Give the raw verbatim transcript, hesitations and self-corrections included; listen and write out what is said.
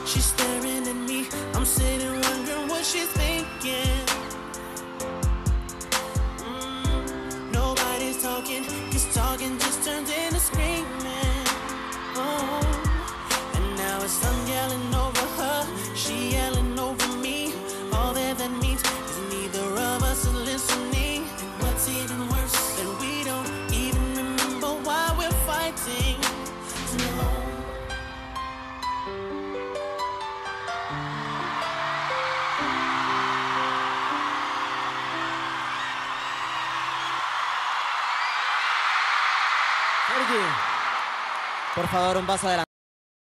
She's staring at me, I'm sitting wondering what she's thinking. mm, Nobody's talking, cause talking just turns into screaming. Oh, and now it's I'm yelling over her, she yelling over me. All that that means is neither of us is listening. And what's even worse, that we don't even remember why we're fighting. No. Por favor, un paso adelante.